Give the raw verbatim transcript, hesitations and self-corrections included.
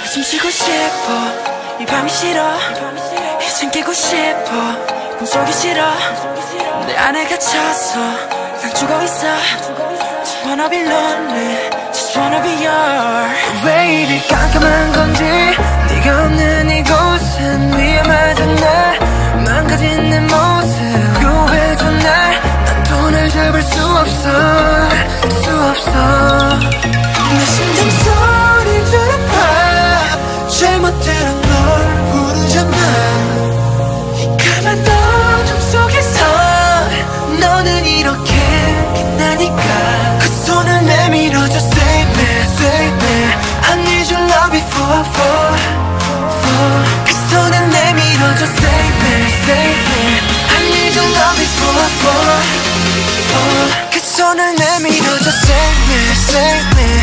숨 쉬고 싶어 이 밤이 싫어 이젠 깨고 싶어 꿈속이 싫어 내 안에 갇혀서 난 죽어있어 Just wanna be lonely Just wanna be yours 왜 이리 깜깜한 건지 네가 없는 이곳은 위험하던 날 망가진 내 모습 구해줘 날 나 돈을 잡을 수 없어 수 없어 내 심장 소리 들어봐 잘못 들은 널 부르잖아 이 까만 어둠 속에서 너는 이렇게 빛나니까 그 손을 내밀어줘 Save me, save me I need your love before I fall, fall 그 손을 내밀어줘 Save me, save me I need your love before I fall, fall 그 손을 내밀어줘 Save me, save me